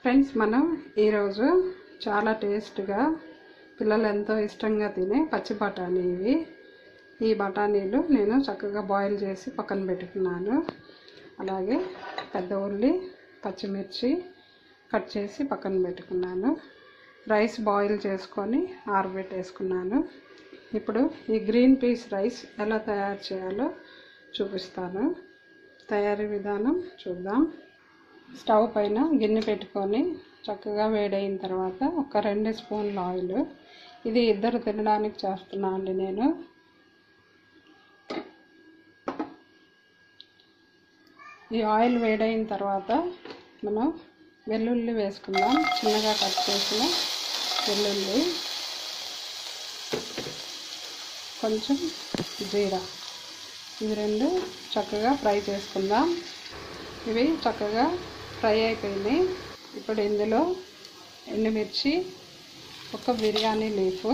Friends, మనం ఈరోజు చాలా టేస్ట్గా పిల్లలు ఎంతో ఇష్టంగా తినే పచ్చి బఠానీ ఇవి. ఈ బఠానీలు నేను చక్కగా బాయిల్ చేసి పక్కన పెట్టుకున్నాను. అలాగే పెద్ద ఉల్లి, పచ్చిమిర్చి కట్ చేసి పక్కన పెట్టుకున్నాను. రైస్ బాయిల్ చేసుకొని ఆరబెట్టేసుకున్నాను. ఇప్పుడు ఈ గ్రీన్ పీస్ రైస్ ఎలా తయారు చేయాలో చూపిస్తాను. తయారీ విధానం చూద్దాం. స్టవ్ పైన గిన్నె పెట్టుకొని చక్కగా వేడైన తర్వాత ఒక 2 స్పూన్ల ఆయిల్, ఇది ఇద్దరు తినడానికి చేస్తున్నా అండి నేను. ఈ ఆయిల్ వేడైన తర్వాత మనం వెల్లుల్లి వేసుకుందాం. చిన్నగా కట్ చేసిన వెల్లుల్లి, కొంచెం జీరా, ఇవి రెండు చక్కగా ఫ్రై చేసుకుందాం. ఇవి చక్కగా ఫ్రై అయిపోయినాయి. ఇప్పుడు ఇందులో ఎండుమిర్చి, ఒక బిర్యానీ లీఫు,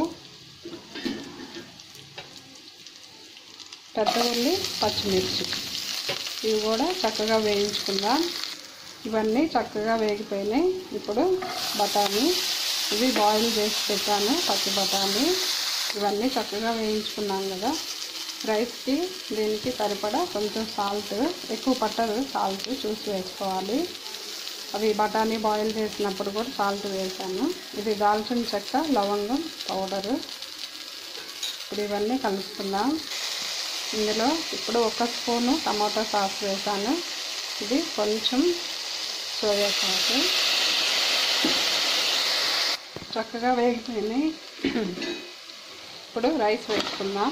పెద్ద ఉల్లి, పచ్చిమిర్చి, ఇవి కూడా చక్కగా వేయించుకుందాం. ఇవన్నీ చక్కగా వేగిపోయినాయి. ఇప్పుడు బఠానీ, ఇవి బాయిల్ చేసి పెట్టాను పచ్చి బఠానీ, ఇవన్నీ చక్కగా వేయించుకున్నాం కదా. రైస్కి దీనికి సరిపడా కొంచెం సాల్ట్, ఎక్కువ పట్టదు సాల్ట్, చూసి వేసుకోవాలి. అవి బఠానీ బాయిల్ చేసినప్పుడు కూడా సాల్ట్ వేసాను. ఇది దాల్చిన చెక్క, లవంగం పౌడరు. ఇప్పుడు ఇవన్నీ కలుపుకుందాం. ఇందులో ఇప్పుడు 1 స్పూను టమాటా సాస్ వేసాను. ఇది కొంచెం సోయా సాస్. చక్కగా వేగిపోయినాయి. ఇప్పుడు రైస్ వేసుకుందాం.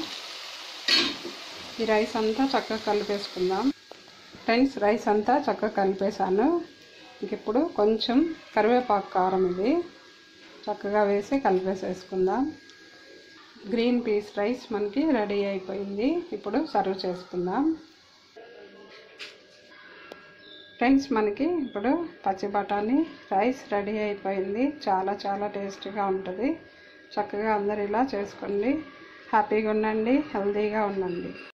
ఈ రైస్ అంతా చక్కగా కలిపేసుకుందాం. ఫ్రెండ్స్, రైస్ అంతా చక్కగా కలిపేసాను. ఇప్పుడు కొంచెం కరివేపాకు కారం ఇది చక్కగా వేసి కలిపేసేసుకుందాం. గ్రీన్ పీస్ రైస్ మనకి రెడీ అయిపోయింది. ఇప్పుడు సర్వ్ చేసుకుందాం. ఫ్రెండ్స్, మనకి ఇప్పుడు పచ్చి బఠానీ రైస్ రెడీ అయిపోయింది. చాలా టేస్టీగా ఉంటుంది. చక్కగా అందరు ఇలా చేసుకోండి. హ్యాపీగా ఉండండి, హెల్తీగా ఉండండి.